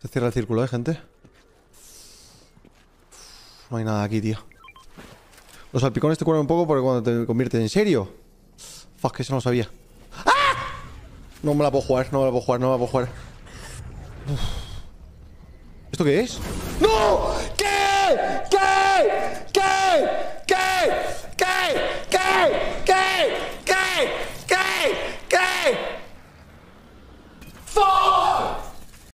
Se cierra el círculo, gente. No hay nada aquí, tío. Los salpicones te curan un poco porque cuando te conviertes en serio. Fuck, que eso no lo sabía. ¡Ah! No me la puedo jugar, no me la puedo jugar, no me la puedo jugar. Uf. ¿Esto qué es? ¡No! ¿Qué? ¿Qué?